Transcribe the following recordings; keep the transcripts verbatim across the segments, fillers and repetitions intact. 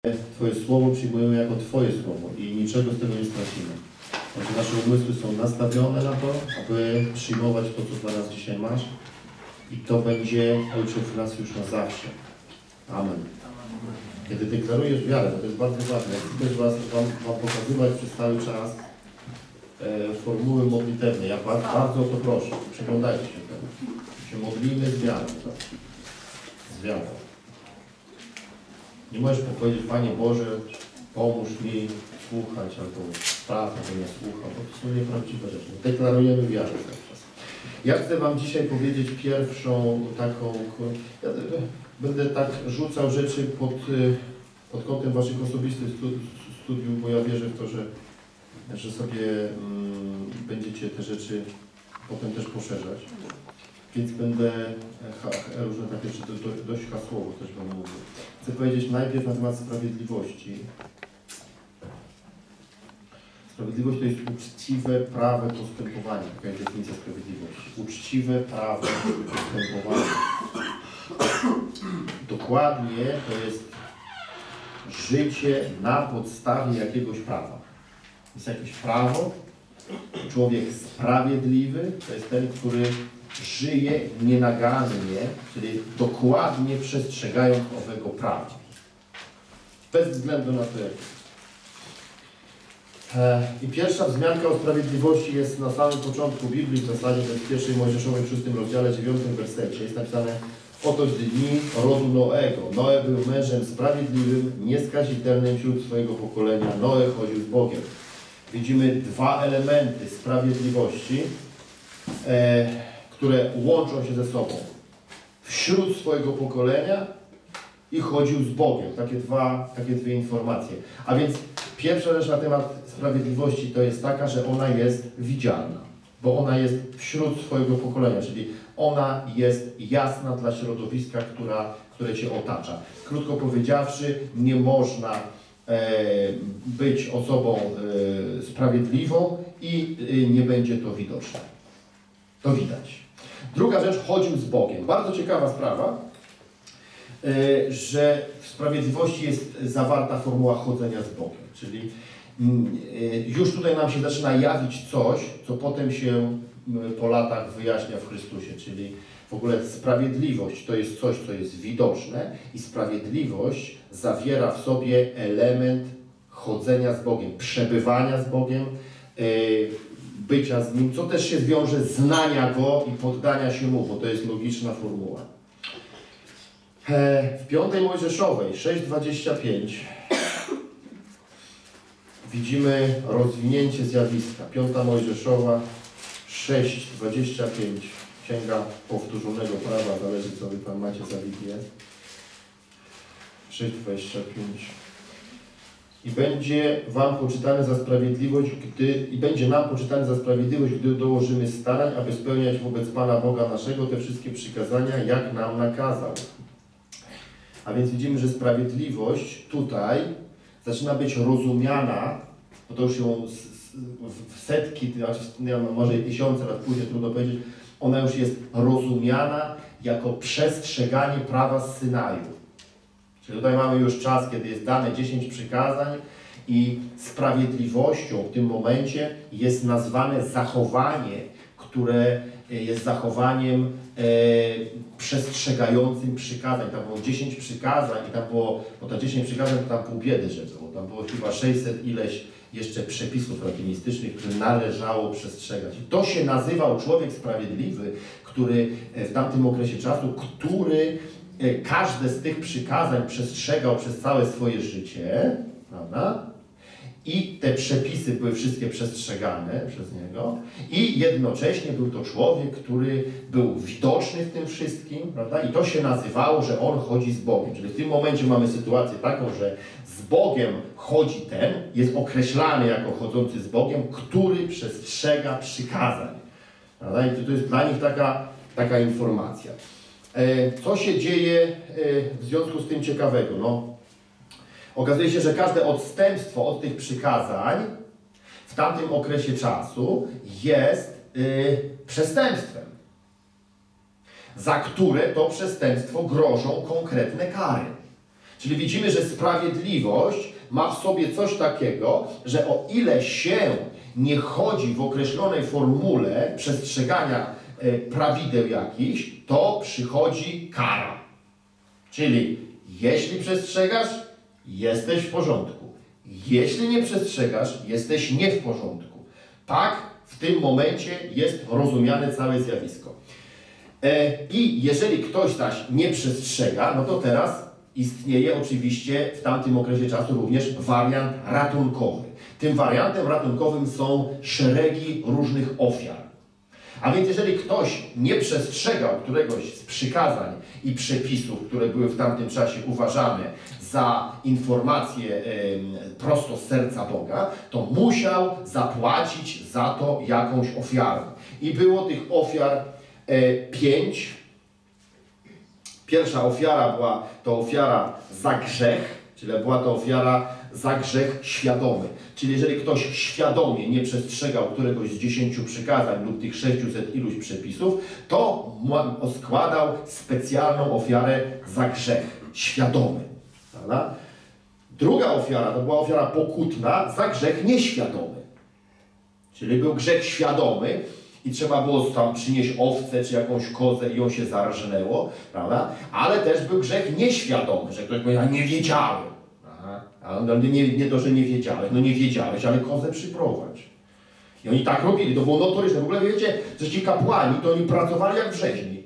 Twoje słowo przyjmujemy jako Twoje słowo i niczego z tego nie stracimy. Znaczy, nasze umysły są nastawione na to, aby przyjmować to, co dla nas dzisiaj masz, i to będzie, Ojcze, w nas już na zawsze. Amen. Kiedy deklarujesz wiarę, to jest bardzo ważne. Chcę też was, wam, wam pokazywać przez cały czas e, formuły modlitewne. Ja was bardzo o to proszę. Przeglądajcie się temu. Się modlimy z wiarą. Tak? Z wiarą. Nie możesz powiedzieć, Panie Boże, pomóż mi słuchać, albo tak, albo nie słucham, bo to są nieprawdziwe rzeczy. Deklarujemy wiarę cały czas. Ja chcę wam dzisiaj powiedzieć pierwszą taką... Ja będę tak rzucał rzeczy pod, pod kątem waszych osobistych studiów, bo ja wierzę w to, że, że sobie mm, będziecie te rzeczy potem też poszerzać. Więc będę ha, różne takie rzeczy, do, do, dość hasłowo też wam mówię. Chcę powiedzieć najpierw na temat sprawiedliwości. Sprawiedliwość to jest uczciwe, prawe postępowanie. Taka jest definicja sprawiedliwości. Uczciwe, prawe postępowanie. Dokładnie to jest życie na podstawie jakiegoś prawa. Jest jakieś prawo. Człowiek sprawiedliwy to jest ten, który żyje nienagannie, czyli dokładnie przestrzegając owego prawa. Bez względu na to, jak. I pierwsza wzmianka o sprawiedliwości jest na samym początku Biblii, w zasadzie to jest w pierwszej Mojżeszowej, w szóstym rozdziale, dziewiątym wersecie. Jest napisane: oto dni rodu Noego. Noe był mężem sprawiedliwym, nieskazitelnym wśród swojego pokolenia. Noe chodził z Bogiem. Widzimy dwa elementy sprawiedliwości, e, które łączą się ze sobą. Wśród swojego pokolenia i chodził z Bogiem. Takie, dwa, takie dwie informacje. A więc pierwsza rzecz na temat sprawiedliwości to jest taka, że ona jest widzialna, bo ona jest wśród swojego pokolenia, czyli ona jest jasna dla środowiska, która, które Cię otacza. Krótko powiedziawszy, nie można e, być osobą e, sprawiedliwą i e, nie będzie to widoczne. To widać. Druga rzecz, chodził z Bogiem. Bardzo ciekawa sprawa, e, że w sprawiedliwości jest zawarta formuła chodzenia z Bogiem, czyli już tutaj nam się zaczyna jawić coś, co potem się po latach wyjaśnia w Chrystusie, czyli w ogóle sprawiedliwość to jest coś, co jest widoczne i sprawiedliwość zawiera w sobie element chodzenia z Bogiem, przebywania z Bogiem, bycia z Nim, co też się wiąże z znania Go i poddania się Mu, bo to jest logiczna formuła. W piątej Mojżeszowej, sześć dwadzieścia pięć, widzimy rozwinięcie zjawiska. Piąta Mojżeszowa, sześć dwadzieścia pięć. Księga powtórzonego prawa, zależy co wy tam macie za Biblię. sześć dwadzieścia pięć. I będzie wam poczytane za sprawiedliwość, gdy, i będzie nam poczytane za sprawiedliwość, gdy dołożymy starań, aby spełniać wobec Pana Boga naszego te wszystkie przykazania, jak nam nakazał. A więc widzimy, że sprawiedliwość tutaj zaczyna być rozumiana, bo to już ją w setki, może i tysiące lat później, trudno powiedzieć, ona już jest rozumiana jako przestrzeganie prawa z Synaju. Czyli tutaj mamy już czas, kiedy jest dane dziesięć przykazań i sprawiedliwością w tym momencie jest nazwane zachowanie, które jest zachowaniem e, przestrzegającym przykazań. Tam było dziesięć przykazań i tam było, bo to dziesięć przykazań to tam pół biedy, że było. Tam było chyba sześćset ileś jeszcze przepisów rabbinistycznych, które należało przestrzegać. I to się nazywał człowiek sprawiedliwy, który w tamtym okresie czasu, który każde z tych przykazań przestrzegał przez całe swoje życie, prawda? I te przepisy były wszystkie przestrzegane przez niego i jednocześnie był to człowiek, który był widoczny w tym wszystkim, prawda? I to się nazywało, że on chodzi z Bogiem. Czyli w tym momencie mamy sytuację taką, że z Bogiem chodzi ten, jest określany jako chodzący z Bogiem, który przestrzega przykazań. Prawda? I to jest dla nich taka, taka informacja. Co się dzieje w związku z tym ciekawego? No, okazuje się, że każde odstępstwo od tych przykazań w tamtym okresie czasu jest y, przestępstwem, za które to przestępstwo grożą konkretne kary. Czyli widzimy, że sprawiedliwość ma w sobie coś takiego, że o ile się nie chodzi w określonej formule przestrzegania e, prawideł jakichś, to przychodzi kara. Czyli jeśli przestrzegasz, jesteś w porządku. Jeśli nie przestrzegasz, jesteś nie w porządku. Tak w tym momencie jest rozumiane całe zjawisko. E, I jeżeli ktoś zaś nie przestrzega, no to teraz istnieje oczywiście w tamtym okresie czasu również wariant ratunkowy. Tym wariantem ratunkowym są szeregi różnych ofiar. A więc jeżeli ktoś nie przestrzegał któregoś z przykazań i przepisów, które były w tamtym czasie uważane za informacje e, prosto z serca Boga, to musiał zapłacić za to jakąś ofiarę. I było tych ofiar e, pięć. Pierwsza ofiara była to ofiara za grzech, czyli była to ofiara za grzech świadomy. Czyli jeżeli ktoś świadomie nie przestrzegał któregoś z dziesięciu przykazań lub tych sześciuset iluś przepisów, to składał specjalną ofiarę za grzech świadomy. Prawda? Druga ofiara to była ofiara pokutna za grzech nieświadomy. Czyli był grzech świadomy i trzeba było tam przynieść owcę czy jakąś kozę i ją się zarżnęło, prawda? Ale też był grzech nieświadomy, że ktoś powiedział, nie wiedziałem. Aha. A on nie, nie to, że nie wiedziałeś, no nie wiedziałeś, ale kozę przyprowadź. I oni tak robili, to było notoryczne. W ogóle wiecie, że ci kapłani, to oni pracowali jak w rzeźni.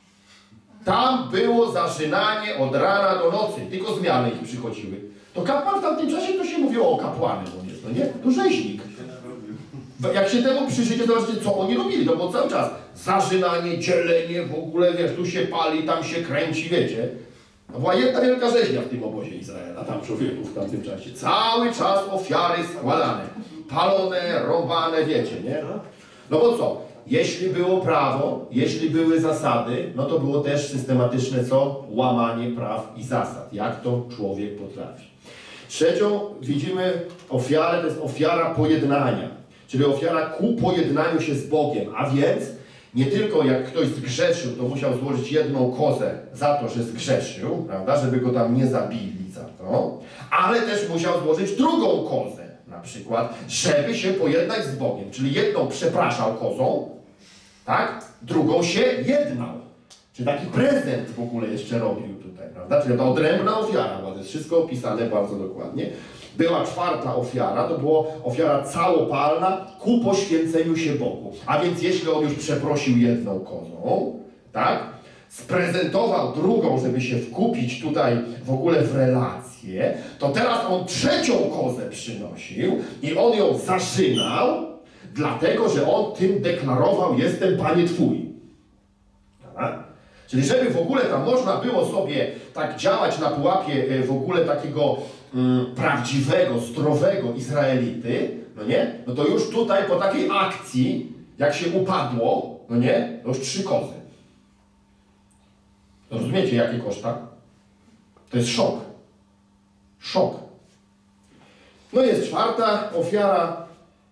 Tam było zaczynanie od rana do nocy, tylko zmiany ich przychodziły. To kapłan w tamtym czasie to się mówiło o kapłanie, no nie? To rzeźnik. Jak się temu przyjrzycie, zobaczcie, co oni robili. To było cały czas zażynanie, dzielenie, w ogóle, wiesz, tu się pali, tam się kręci, wiecie. To była jedna wielka rzeźnia w tym obozie Izraela, tam człowieków w tamtym czasie. Cały czas ofiary składane, palone, rąbane, wiecie, nie? No bo co? Jeśli było prawo, jeśli były zasady, no to było też systematyczne co? Łamanie praw i zasad. Jak to człowiek potrafi. Trzecią widzimy ofiarę, to jest ofiara pojednania. Czyli ofiara ku pojednaniu się z Bogiem. A więc nie tylko jak ktoś zgrzeszył, to musiał złożyć jedną kozę za to, że zgrzeszył, prawda, żeby go tam nie zabili za to, ale też musiał złożyć drugą kozę, na przykład, żeby się pojednać z Bogiem. Czyli jedną przepraszał kozą, tak, drugą się jednał. Czyli taki prezent w ogóle jeszcze robił tutaj, prawda? Czyli ta odrębna ofiara, bo to jest wszystko opisane bardzo dokładnie. Była czwarta ofiara, to była ofiara całopalna ku poświęceniu się Bogu. A więc jeśli on już przeprosił jedną kozą, tak, sprezentował drugą, żeby się wkupić tutaj w ogóle w relacje, to teraz on trzecią kozę przynosił i on ją zaczynał, dlatego że on tym deklarował, jestem Panie Twój. Tak? Czyli żeby w ogóle tam można było sobie tak działać na pułapie w ogóle takiego mm, prawdziwego, zdrowego Izraelity, no nie? No to już tutaj po takiej akcji, jak się upadło, no nie? To już trzy kozy. Rozumiecie, jakie koszta? To jest szok. Szok. No jest czwarta ofiara.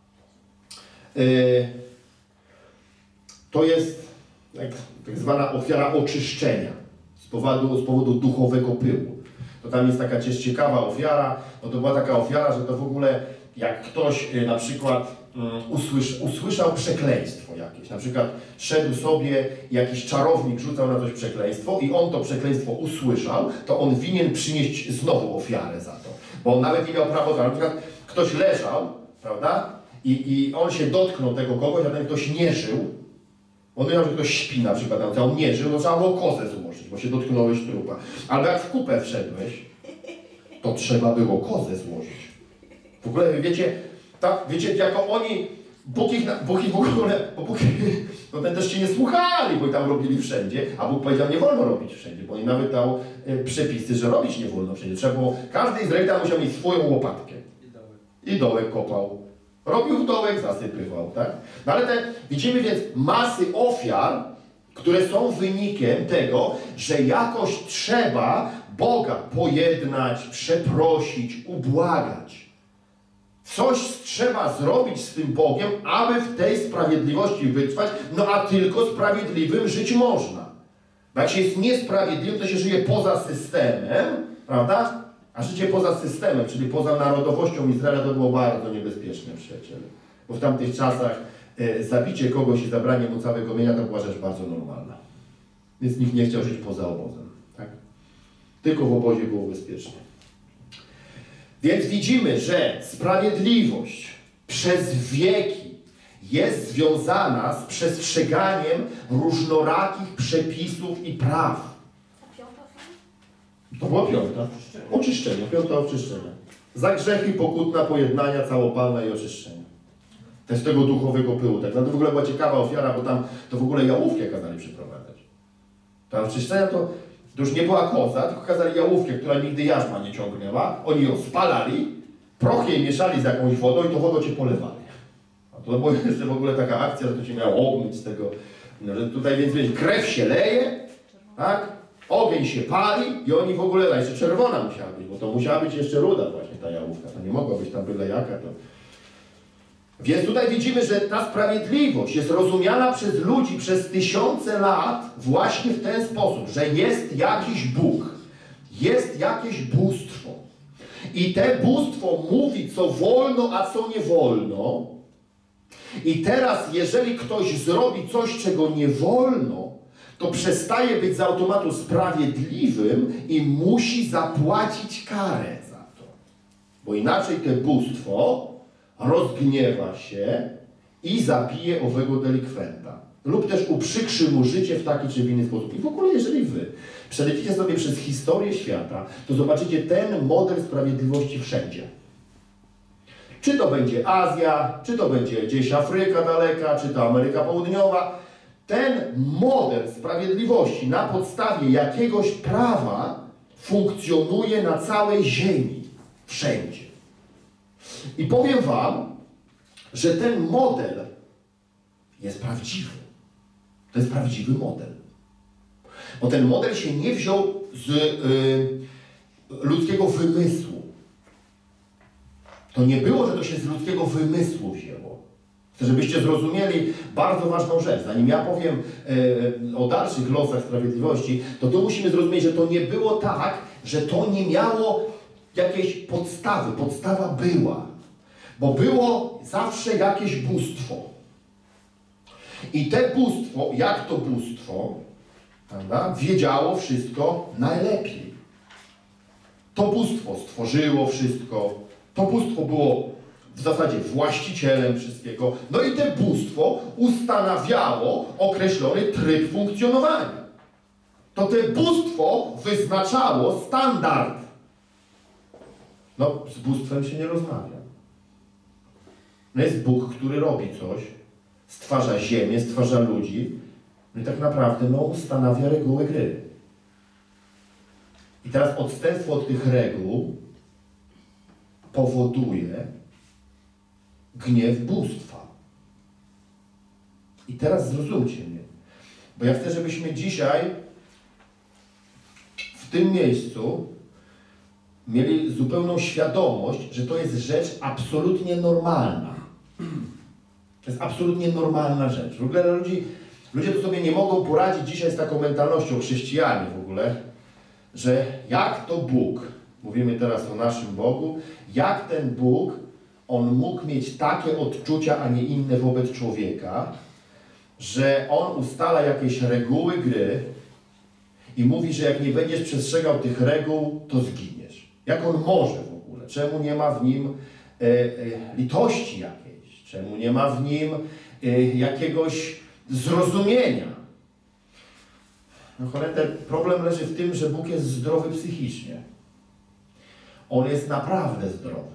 Yy, to jest tak, tak zwana ofiara oczyszczenia z powodu, z powodu duchowego pyłu. To tam jest taka też ciekawa ofiara, no to była taka ofiara, że to w ogóle jak ktoś yy, na przykład yy, usłysz, usłyszał przekleństwo jakieś, na przykład szedł sobie jakiś czarownik, rzucał na coś przekleństwo i on to przekleństwo usłyszał, to on winien przynieść znowu ofiarę za to, bo on nawet nie miał prawa, na przykład ktoś leżał, prawda, i, i on się dotknął tego kogoś, a ten ktoś nie żył. On wiedział, że ktoś śpi na przykład, a on nie żył, to trzeba było kozę złożyć, bo się dotknąłeś trupa. Albo jak w kupę wszedłeś, to trzeba było kozę złożyć. W ogóle wiecie, tak, wiecie, jako oni, Bóg ich, Bóg ich w ogóle, bo Bóg, no ten też się nie słuchali, bo tam robili wszędzie, a Bóg powiedział, nie wolno robić wszędzie, bo on nawet dał e, przepisy, że robić nie wolno wszędzie. Trzeba było, każdy Izraelita musiał mieć swoją łopatkę. I dołek kopał. Robił w dołek, zasypywał, tak? No ale te, widzimy więc masy ofiar, które są wynikiem tego, że jakoś trzeba Boga pojednać, przeprosić, ubłagać. Coś trzeba zrobić z tym Bogiem, aby w tej sprawiedliwości wytrwać, no a tylko sprawiedliwym żyć można. Bo jak się jest niesprawiedliwym, to się żyje poza systemem, Prawda? A życie poza systemem, czyli poza narodowością Izraela, to było bardzo niebezpieczne, przyjaciele. Bo w tamtych czasach e, zabicie kogoś i zabranie mu całego mienia to była rzecz bardzo normalna. Więc nikt nie chciał żyć poza obozem. Tak? Tylko w obozie było bezpiecznie. Więc widzimy, że sprawiedliwość przez wieki jest związana z przestrzeganiem różnorakich przepisów i praw. To była piąta. Oczyszczenie, piąta oczyszczenia. Za grzechy pokutna, pojednania, całopalna i oczyszczenia. To jest tego duchowego pyłu. Tak? No to w ogóle była ciekawa ofiara, bo tam to w ogóle jałówkę kazali przyprowadzać. Ta oczyszczenia to, to już nie była koza, tylko kazali jałówkę, która nigdy jarzma nie ciągnęła. Oni ją spalali, proch jej mieszali z jakąś wodą i to wodą cię polewali. A to była jeszcze w ogóle taka akcja, że to cię miało obmyć z tego, no, że tutaj więc, więc krew się leje, tak? Ogień się pali i oni w ogóle, jeszcze czerwona musiała być, bo to musiała być jeszcze ruda właśnie ta jałówka, to nie mogła być tam byle jaka. To... Więc tutaj widzimy, że ta sprawiedliwość jest rozumiana przez ludzi przez tysiące lat właśnie w ten sposób, że jest jakiś Bóg, jest jakieś bóstwo i te bóstwo mówi, co wolno, a co nie wolno. I teraz, jeżeli ktoś zrobi coś, czego nie wolno, to przestaje być z automatu sprawiedliwym i musi zapłacić karę za to. Bo inaczej to bóstwo rozgniewa się i zabije owego delikwenta. Lub też uprzykrzy mu życie w taki czy w inny sposób. I w ogóle, jeżeli wy przelecicie sobie przez historię świata, to zobaczycie ten model sprawiedliwości wszędzie. Czy to będzie Azja, czy to będzie gdzieś Afryka daleka, czy to Ameryka Południowa. Ten model sprawiedliwości na podstawie jakiegoś prawa funkcjonuje na całej ziemi. Wszędzie. I powiem wam, że ten model jest prawdziwy. To jest prawdziwy model. Bo ten model się nie wziął z y, ludzkiego wymysłu. To nie było, że to się z ludzkiego wymysłu wzięło. Chcę, żebyście zrozumieli bardzo ważną rzecz. Zanim ja powiem e, o dalszych losach sprawiedliwości, to tu musimy zrozumieć, że to nie było tak, że to nie miało jakiejś podstawy. Podstawa była. Bo było zawsze jakieś bóstwo. I te bóstwo, jak to bóstwo, prawda, wiedziało wszystko najlepiej. To bóstwo stworzyło wszystko. To bóstwo było w zasadzie właścicielem wszystkiego. No i te bóstwo ustanawiało określony tryb funkcjonowania. To te bóstwo wyznaczało standard. No, z bóstwem się nie rozmawia. No jest Bóg, który robi coś, stwarza ziemię, stwarza ludzi, no i tak naprawdę no, ustanawia reguły gry. I teraz odstępstwo od tych reguł powoduje gniew bóstwa. I teraz zrozumcie mnie, bo ja chcę, żebyśmy dzisiaj w tym miejscu mieli zupełną świadomość, że to jest rzecz absolutnie normalna. To jest absolutnie normalna rzecz. W ogóle ludzi, ludzie to sobie nie mogą poradzić dzisiaj z taką mentalnością, chrześcijanie w ogóle, że jak to Bóg, mówimy teraz o naszym Bogu, jak ten Bóg, On mógł mieć takie odczucia, a nie inne wobec człowieka, że On ustala jakieś reguły gry i mówi, że jak nie będziesz przestrzegał tych reguł, to zginiesz. Jak On może w ogóle? Czemu nie ma w Nim e, e, litości jakiejś? Czemu nie ma w Nim e, jakiegoś zrozumienia? No cholera, problem leży w tym, że Bóg jest zdrowy psychicznie. On jest naprawdę zdrowy.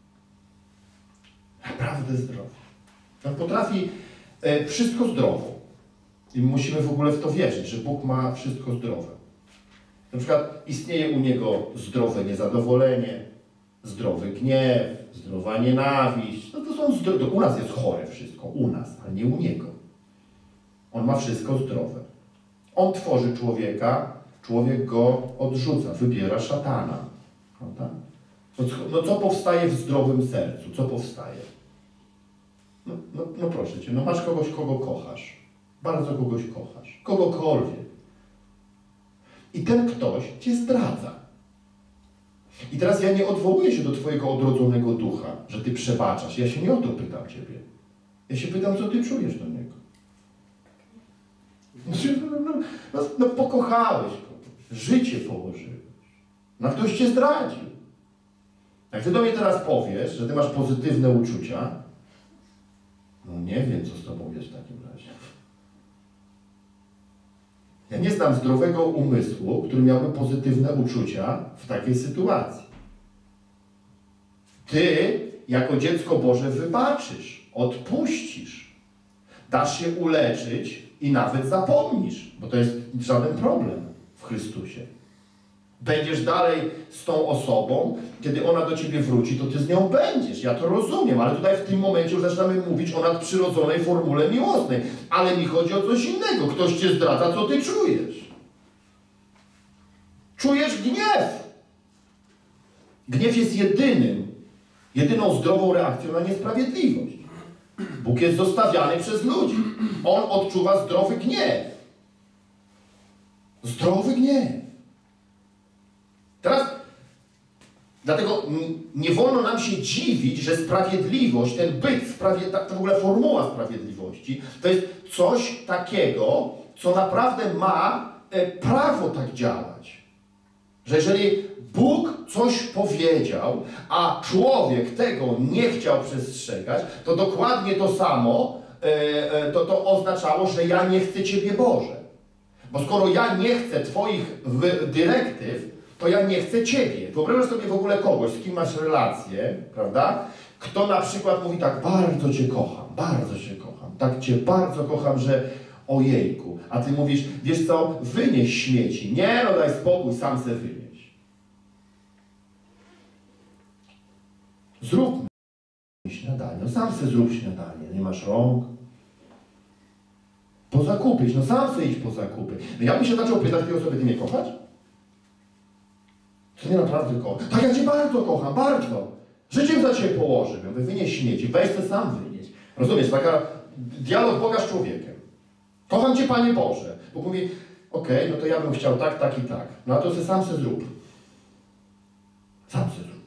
Naprawdę zdrowy. On potrafi e, wszystko zdrowo. I musimy w ogóle w to wierzyć, że Bóg ma wszystko zdrowe. Na przykład istnieje u Niego zdrowe niezadowolenie, zdrowy gniew, zdrowa nienawiść. No to są zdrowe. U nas jest chore wszystko. U nas, ale nie u Niego. On ma wszystko zdrowe. On tworzy człowieka, człowiek go odrzuca, wybiera szatana. Prawda? No co powstaje w zdrowym sercu? Co powstaje? No, no, no proszę Cię, no masz kogoś, kogo kochasz. Bardzo kogoś kochasz. Kogokolwiek. I ten ktoś Cię zdradza. I teraz ja nie odwołuję się do Twojego odrodzonego ducha, że Ty przebaczasz. Ja się nie o to pytam Ciebie. Ja się pytam, co Ty czujesz do niego. No, no, no, no pokochałeś go, życie położyłeś. No ktoś Cię zdradził. Jak Ty do mnie teraz powiesz, że Ty masz pozytywne uczucia, no nie wiem, co z Tobą jest w takim razie. Ja nie znam zdrowego umysłu, który miałby pozytywne uczucia w takiej sytuacji. Ty, jako dziecko Boże, wybaczysz, odpuścisz, dasz się uleczyć i nawet zapomnisz, bo to jest żaden problem w Chrystusie. Będziesz dalej z tą osobą, kiedy ona do Ciebie wróci, to Ty z nią będziesz. Ja to rozumiem, ale tutaj w tym momencie już zaczynamy mówić o nadprzyrodzonej formule miłosnej. Ale mi chodzi o coś innego. Ktoś Cię zdradza, co Ty czujesz? Czujesz gniew. Gniew jest jedynym, jedyną zdrową reakcją na niesprawiedliwość. Bóg jest zostawiany przez ludzi. On odczuwa zdrowy gniew. Zdrowy gniew. Teraz, dlatego nie wolno nam się dziwić, że sprawiedliwość, ten byt, sprawie, ta, ta w ogóle formuła sprawiedliwości, to jest coś takiego, co naprawdę ma e, prawo tak działać. Że jeżeli Bóg coś powiedział, a człowiek tego nie chciał przestrzegać, to dokładnie to samo e, e, to, to oznaczało, że ja nie chcę Ciebie, Boże. Bo skoro ja nie chcę Twoich dyrektyw, to ja nie chcę Ciebie. Wyobrażasz sobie w ogóle kogoś, z kim masz relację, prawda? Kto na przykład mówi tak, bardzo Cię kocham, bardzo Cię kocham, tak Cię bardzo kocham, że ojejku. A Ty mówisz, wiesz co, wynieś śmieci. Nie, no daj spokój, sam se wynieś. Zrób śniadanie, no sam se zrób śniadanie, nie masz rąk. Po zakupy, no sam se idź po zakupy. No ja bym się zaczął pytać tej osoby, Ty mnie kochasz? To nie naprawdę kocham. Tak, ja Cię bardzo kocham, bardzo. Życiem za Ciebie położę. Ja mówię, wynieś śmieci, weź to sam wynieś. Rozumiesz, taka dialog Boga z człowiekiem. Kocham Cię, Panie Boże. Bóg mówi, okej, okay, no to ja bym chciał tak, tak i tak. No a to se sam se zrób. Sam se zrób.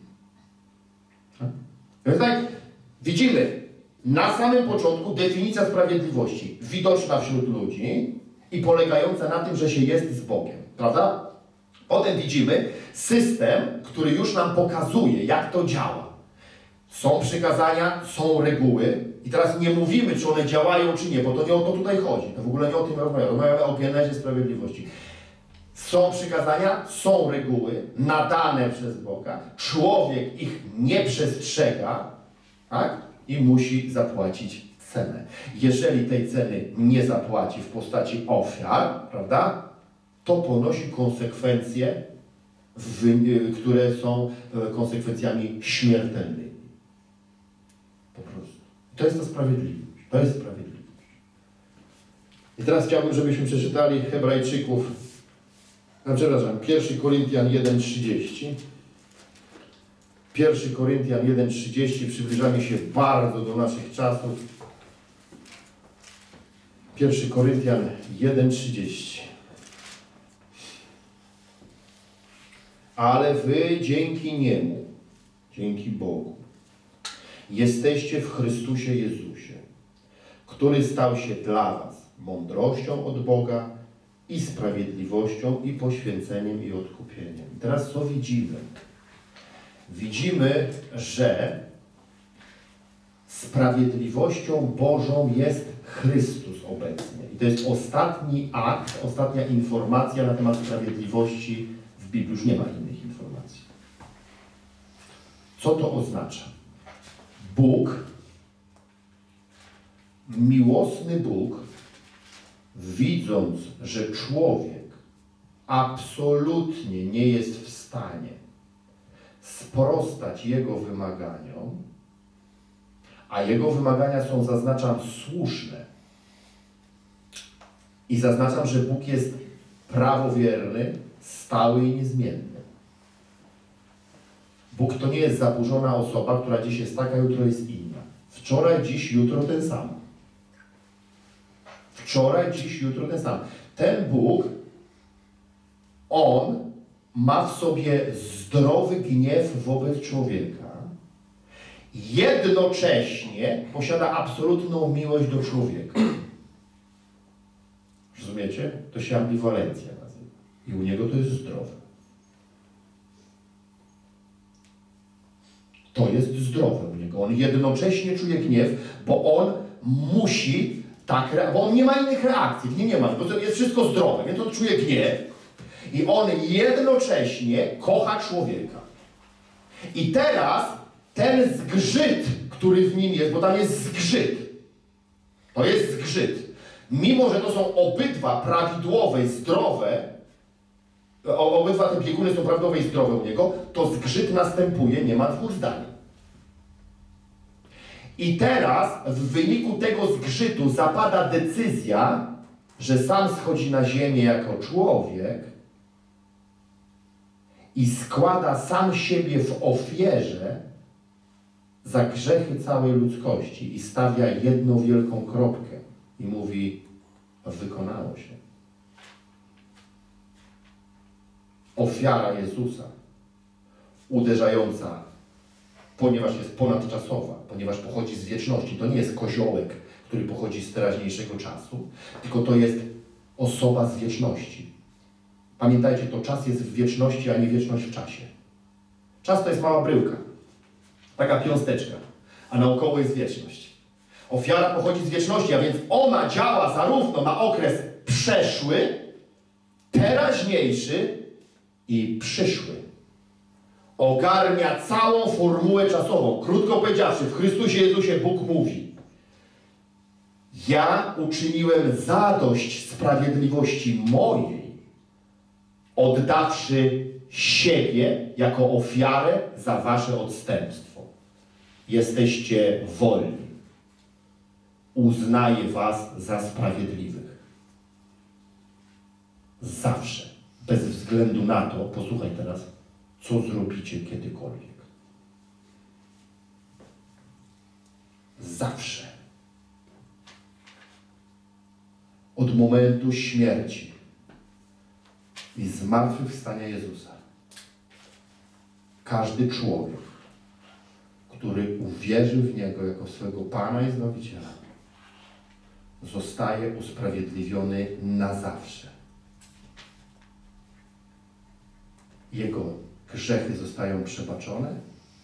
Więc tak, widzimy na samym początku definicja sprawiedliwości widoczna wśród ludzi i polegająca na tym, że się jest z Bogiem. Prawda? Potem widzimy system, który już nam pokazuje, jak to działa. Są przykazania, są reguły i teraz nie mówimy, czy one działają, czy nie, bo to nie o to tutaj chodzi. To w ogóle nie o tym rozmawiamy. Rozmawiamy o genezie sprawiedliwości. Są przykazania, są reguły nadane przez Boga. Człowiek ich nie przestrzega, tak? I musi zapłacić cenę. Jeżeli tej ceny nie zapłaci w postaci ofiar, prawda? To ponosi konsekwencje, które są konsekwencjami śmiertelnymi. Po prostu. To jest to sprawiedliwość. To jest sprawiedliwość. I teraz chciałbym, żebyśmy przeczytali Hebrajczyków, no, przepraszam, pierwszy Koryntian jeden trzydzieści. pierwszy Koryntian jeden trzydzieści. Przybliżamy się bardzo do naszych czasów. pierwszy Koryntian jeden trzydzieści. Ale wy dzięki Niemu, dzięki Bogu, jesteście w Chrystusie Jezusie, który stał się dla was mądrością od Boga i sprawiedliwością, i poświęceniem, i odkupieniem. I teraz co widzimy? Widzimy, że sprawiedliwością Bożą jest Chrystus obecnie. I to jest ostatni akt, ostatnia informacja na temat sprawiedliwości w Biblii. Już nie ma innych informacji. Co to oznacza? Bóg, miłosny Bóg, widząc, że człowiek absolutnie nie jest w stanie sprostać Jego wymaganiom, a Jego wymagania są, zaznaczam, słuszne. I zaznaczam, że Bóg jest prawowierny, stały i niezmienny. Bóg to nie jest zaburzona osoba, która dziś jest taka, jutro jest inna. Wczoraj, dziś, jutro ten sam. Wczoraj, dziś, jutro ten sam. Ten Bóg, On ma w sobie zdrowy gniew wobec człowieka, jednocześnie posiada absolutną miłość do człowieka. Rozumiecie? To się ambiwalencja nazywa. I u niego to jest zdrowe. To jest zdrowe u niego. On jednocześnie czuje gniew, bo on musi tak, bo on nie ma innych reakcji, w nim nie ma, bo jest wszystko zdrowe, więc on czuje gniew i on jednocześnie kocha człowieka. I teraz ten zgrzyt, który w nim jest, bo tam jest zgrzyt, to jest zgrzyt, mimo że to są obydwa prawidłowe, zdrowe, obydwa te bieguny są prawidłowe i zdrowe u niego, to zgrzyt następuje, nie ma dwóch zdań. I teraz w wyniku tego zgrzytu zapada decyzja, że sam schodzi na ziemię jako człowiek i składa sam siebie w ofierze za grzechy całej ludzkości i stawia jedną wielką kropkę i mówi: wykonało się. Ofiara Jezusa, uderzająca, ponieważ jest ponadczasowa, ponieważ pochodzi z wieczności. To nie jest koziołek, który pochodzi z teraźniejszego czasu, tylko to jest osoba z wieczności. Pamiętajcie, to czas jest w wieczności, a nie wieczność w czasie. Czas to jest mała bryłka, taka piąsteczka, a naokoło jest wieczność. Ofiara pochodzi z wieczności, a więc ona działa zarówno na okres przeszły, teraźniejszy i przyszły. Ogarnia całą formułę czasową. Krótko powiedziawszy, w Chrystusie Jezusie Bóg mówi: ja uczyniłem zadość sprawiedliwości mojej, oddawszy siebie jako ofiarę za wasze odstępstwo. Jesteście wolni. Uznaję was za sprawiedliwych. Zawsze. Bez względu na to, posłuchaj teraz, co zrobicie kiedykolwiek. Zawsze. Od momentu śmierci i zmartwychwstania Jezusa każdy człowiek, który uwierzy w Niego jako swego Pana i Zbawiciela, zostaje usprawiedliwiony na zawsze. Jego grzechy zostają przebaczone,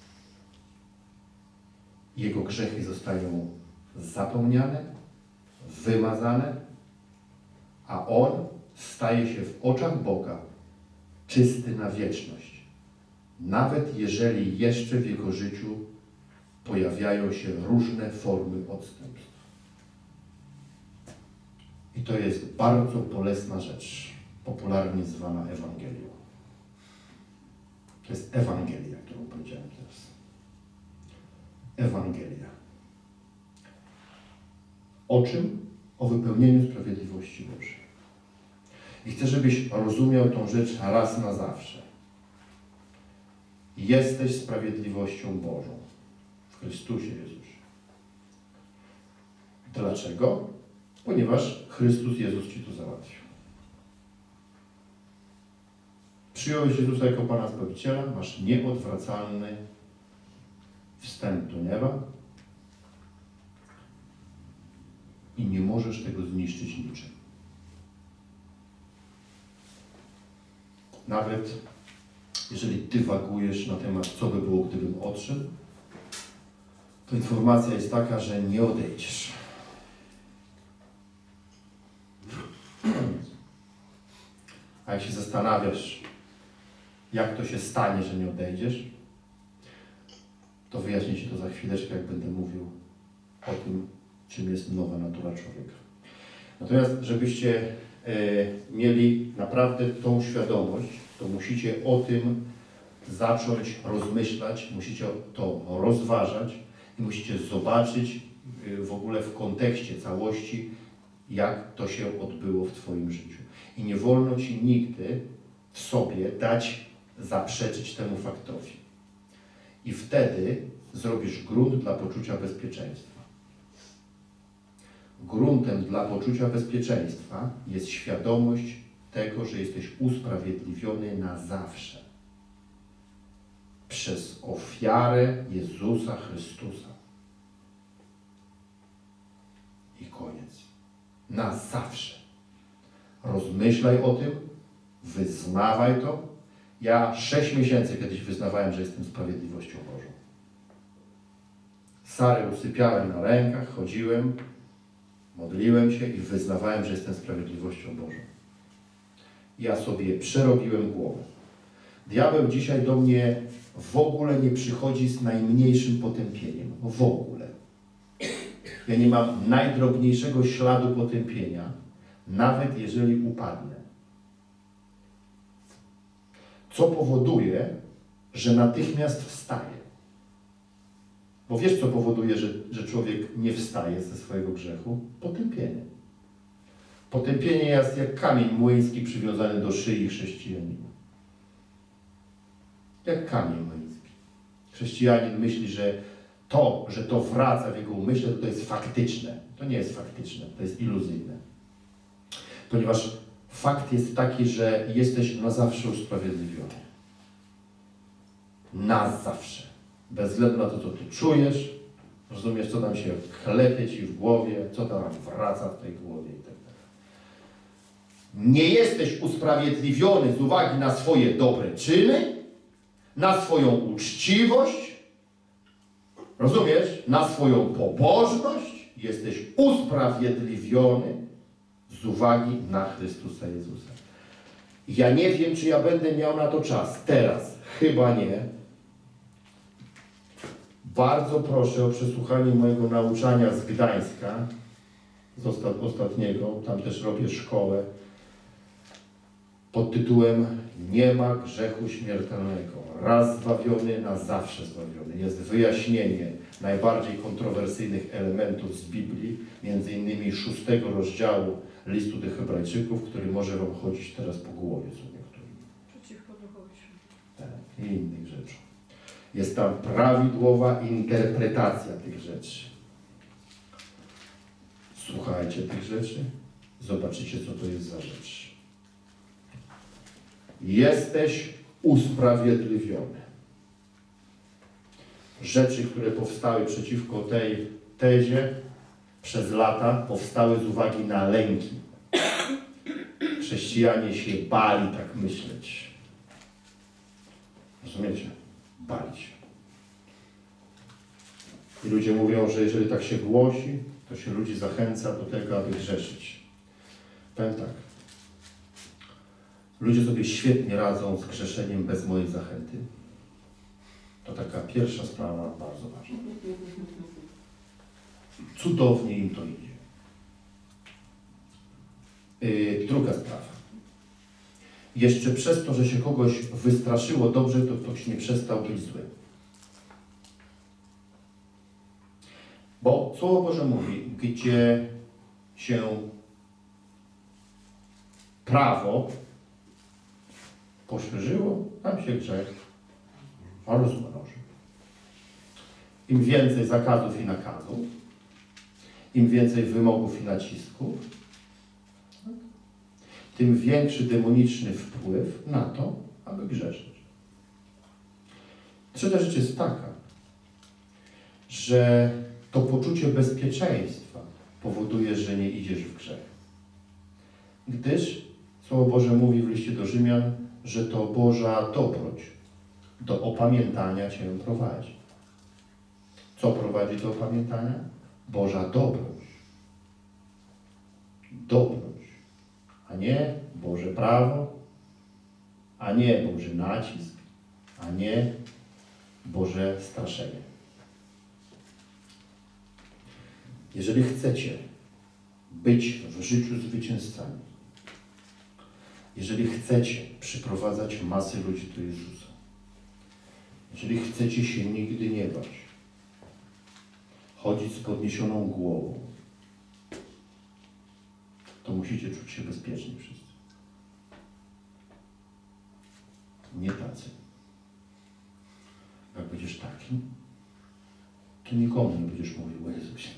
jego grzechy zostają zapomniane, wymazane, a on staje się w oczach Boga czysty na wieczność. Nawet jeżeli jeszcze w jego życiu pojawiają się różne formy odstępstw. I to jest bardzo bolesna rzecz, popularnie zwana Ewangelią. To jest Ewangelia, którą powiedziałem teraz. Ewangelia. O czym? O wypełnieniu sprawiedliwości Bożej. I chcę, żebyś rozumiał tą rzecz raz na zawsze. Jesteś sprawiedliwością Bożą w Chrystusie Jezusie. Dlaczego? Ponieważ Chrystus Jezus ci to załatwił. Przyjąłeś Jezusa jako Pana Zbawiciela, masz nieodwracalny wstęp do nieba i nie możesz tego zniszczyć niczym. Nawet jeżeli dywagujesz na temat, co by było, gdybym odszedł, to informacja jest taka, że nie odejdziesz. A jak się zastanawiasz, jak to się stanie, że nie odejdziesz, to wyjaśnię Ci to za chwileczkę, jak będę mówił o tym, czym jest nowa natura człowieka. Natomiast, żebyście e, mieli naprawdę tą świadomość, to musicie o tym zacząć rozmyślać, musicie to rozważać i musicie zobaczyć e, w ogóle w kontekście całości, jak to się odbyło w Twoim życiu. I nie wolno Ci nigdy w sobie dać zaprzeczyć temu faktowi. I wtedy zrobisz grunt dla poczucia bezpieczeństwa. Gruntem dla poczucia bezpieczeństwa jest świadomość tego, że jesteś usprawiedliwiony na zawsze. przez ofiarę Jezusa Chrystusa. I koniec. Na zawsze. Rozmyślaj o tym, wyznawaj to. Ja sześć miesięcy kiedyś wyznawałem, że jestem sprawiedliwością Bożą. Sarę usypiałem na rękach, chodziłem, modliłem się i wyznawałem, że jestem sprawiedliwością Bożą. Ja sobie przerobiłem głowę. Diabeł dzisiaj do mnie w ogóle nie przychodzi z najmniejszym potępieniem. W ogóle. Ja nie mam najdrobniejszego śladu potępienia, nawet jeżeli upadnę. Co powoduje, że natychmiast wstaje. Bo wiesz, co powoduje, że, że człowiek nie wstaje ze swojego grzechu? Potępienie. Potępienie jest jak kamień młyński przywiązany do szyi chrześcijanina. Jak kamień młyński. Chrześcijanin myśli, że to, że to wraca w jego umyśle, to, to jest faktyczne. To nie jest faktyczne, to jest iluzyjne. Ponieważ fakt jest taki, że jesteś na zawsze usprawiedliwiony. Na zawsze. Bez względu na to, co ty czujesz, rozumiesz, co tam się klepie ci w głowie, co tam wraca w tej głowie i tak dalej. Nie jesteś usprawiedliwiony z uwagi na swoje dobre czyny, na swoją uczciwość, rozumiesz, na swoją pobożność. Jesteś usprawiedliwiony z uwagi na Chrystusa Jezusa. Ja nie wiem, czy ja będę miał na to czas. Teraz chyba nie. Bardzo proszę o przesłuchanie mojego nauczania z Gdańska, z ostat ostatniego, tam też robię szkołę, pod tytułem Nie ma grzechu śmiertelnego. Raz zbawiony, na zawsze zbawiony. Jest wyjaśnienie najbardziej kontrowersyjnych elementów z Biblii, między innymi szóstego rozdziału listu do Hebrajczyków, który może wam chodzić teraz po głowie co niektórym. Przeciwko Duchowi Świętemu. Tak, i innych rzeczy. Jest tam prawidłowa interpretacja tych rzeczy. Słuchajcie tych rzeczy, zobaczycie, co to jest za rzecz. Jesteś usprawiedliwiony. Rzeczy, które powstały przeciwko tej tezie przez lata, powstały z uwagi na lęki. Chrześcijanie się bali tak myśleć. Rozumiecie? Bali się. I ludzie mówią, że jeżeli tak się głosi, to się ludzi zachęca do tego, aby grzeszyć. Powiem tak. Ludzie sobie świetnie radzą z grzeszeniem bez mojej zachęty. To taka pierwsza sprawa, bardzo ważna. Cudownie im to idzie. Yy, druga sprawa. Jeszcze przez to, że się kogoś wystraszyło dobrze, to ktoś nie przestał być zły. Bo Słowo Boże mówi, gdzie się prawo poszerzyło, tam się grzech rozmnożył. Im więcej zakazów i nakazów, im więcej wymogów i nacisków, tym większy demoniczny wpływ na to, aby grzeszyć. Trzecia rzecz jest taka, że to poczucie bezpieczeństwa powoduje, że nie idziesz w grzech. Gdyż Słowo Boże mówi w liście do Rzymian, że to Boża dobroć do opamiętania Cię prowadzi. Co prowadzi do opamiętania? Boża dobroć. Dobroć. A nie Boże prawo, a nie Boży nacisk, a nie Boże straszenie. Jeżeli chcecie być w życiu zwycięzcami, jeżeli chcecie przyprowadzać masy ludzi do Jezusa, jeżeli chcecie się nigdy nie bać, chodzić z podniesioną głową, to musicie czuć się bezpieczni wszyscy. Nie tacy. Jak będziesz taki, to nikomu nie będziesz mówił o Jezusie.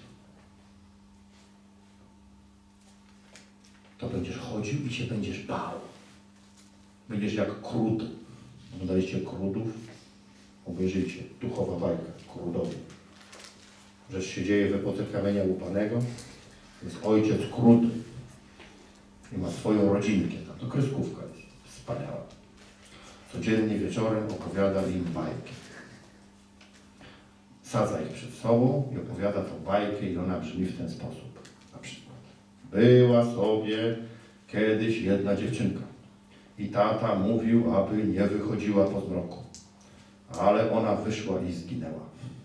To będziesz chodził i się będziesz bał. Będziesz jak krut. Oglądaliście krutów? Obejrzyjcie, duchowa bajka, Krudowi. Rzecz się dzieje w epoce kamienia łupanego. Jest ojciec Krud i ma swoją rodzinkę. Tam to kreskówka jest wspaniała. Codziennie wieczorem opowiada im bajkę. Sadza ich przed sobą i opowiada tą bajkę i ona brzmi w ten sposób. Na przykład. Była sobie kiedyś jedna dziewczynka i tata mówił, aby nie wychodziła po zmroku. Ale ona wyszła i zginęła.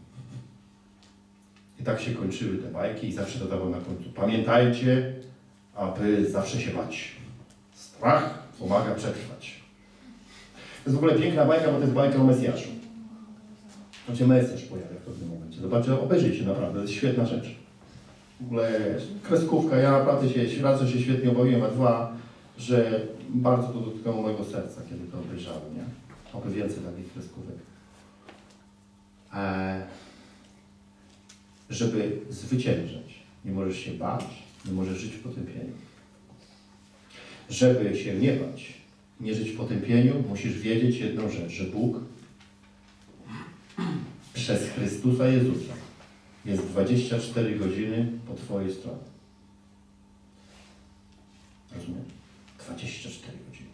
I tak się kończyły te bajki i zawsze dodawał na końcu. Pamiętajcie, aby zawsze się bać. Strach pomaga przetrwać. To jest w ogóle piękna bajka, bo to jest bajka o Mesjaszu. To się Mesjasz pojawia w pewnym momencie. Zobaczcie, obejrzyjcie, naprawdę, to jest świetna rzecz. W ogóle kreskówka, ja naprawdę się, raz, że się świetnie obawiłem, a dwa, że bardzo to dotknęło mojego serca, kiedy to obejrzałem, nie? Oby więcej takich kreskówek. Eee, żeby zwyciężać, nie możesz się bać, nie możesz żyć w potępieniu. Żeby się nie bać, nie żyć w potępieniu, musisz wiedzieć jedną rzecz, że Bóg przez Chrystusa Jezusa jest dwadzieścia cztery godziny po Twojej stronie. Rozumiesz? dwadzieścia cztery godziny.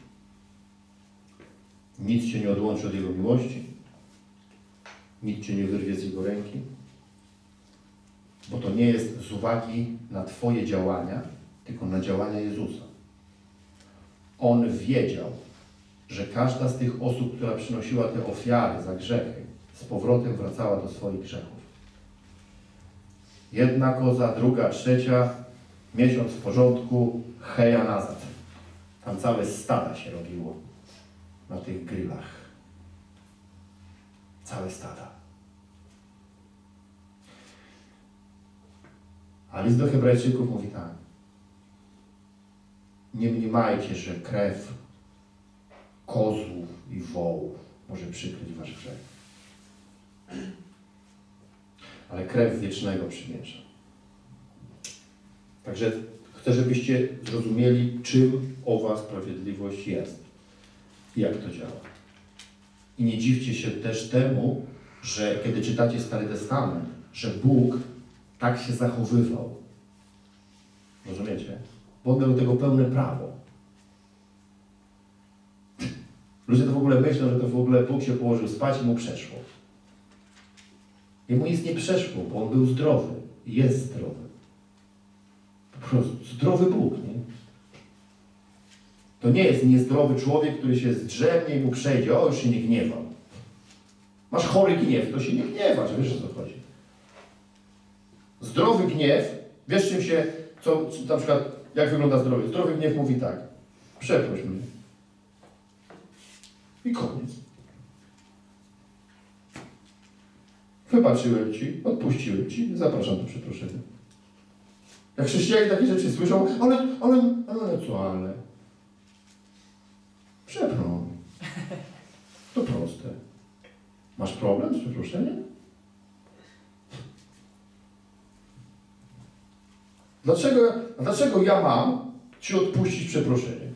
Nic Cię nie odłączy od Jego miłości, nic Cię nie wyrwie z Jego ręki, bo to nie jest z uwagi na Twoje działania, tylko na działania Jezusa. On wiedział, że każda z tych osób, która przynosiła te ofiary za grzechy, z powrotem wracała do swoich grzechów. Jedna koza, druga, trzecia, miesiąc w porządku, heja nazad. Tam całe stada się robiło na tych grillach. Całe stada. A list do Hebrajczyków mówi tak. Nie mniemajcie, że krew kozłów i wołów może przykryć wasz grzech. Ale krew wiecznego przymierza. Także chcę, żebyście zrozumieli, czym owa sprawiedliwość jest i jak to działa. I nie dziwcie się też temu, że kiedy czytacie Stary Testament, że Bóg tak się zachowywał. Rozumiecie? Bo on miał do tego pełne prawo. Ludzie to w ogóle myślą, że to w ogóle Bóg się położył spać i mu przeszło. Jemu nic nie przeszło, bo on był zdrowy. Jest zdrowy. Po prostu zdrowy Bóg, nie? To nie jest niezdrowy człowiek, który się zdrzemnie i mu przejdzie. O, już się nie gniewam. Masz chory gniew, to się nie gniewasz. Wiesz, o co chodzi. Zdrowy gniew, wiesz czym się, co, na przykład, jak wygląda zdrowy? Zdrowy gniew mówi tak. Przeproś mnie. I koniec. Wybaczyłem Ci, odpuściłem Ci, zapraszam do przeproszenia. Jak chrześcijanie takie rzeczy słyszą, ale, ale, ale co, ale? Przeproś. To proste. Masz problem z przeproszeniem? Dlaczego, dlaczego ja mam Ci odpuścić przeproszenie?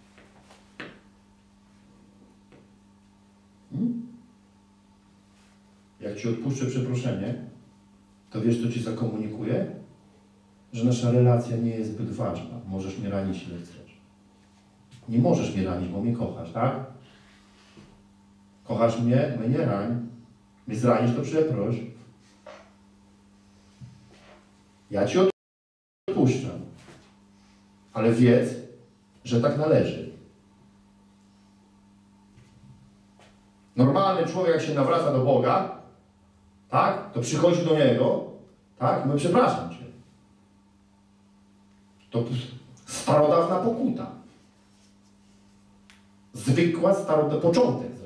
Hmm? Jak Ci odpuszczę przeproszenie, to wiesz, co Ci zakomunikuję? Że nasza relacja nie jest zbyt ważna. Możesz mnie ranić, ile chcesz. Nie możesz mnie ranić, bo mnie kochasz, tak? Kochasz mnie? Mnie nie rań. Mnie zranisz, to przeproś. Ja Ci odpuszczam. Ale wiedz, że tak należy. Normalny człowiek, jak się nawraca do Boga, tak, to przychodzi do Niego, tak, i mówi, przepraszam Cię. To starodawna pokuta. Zwykła, starodawna, początek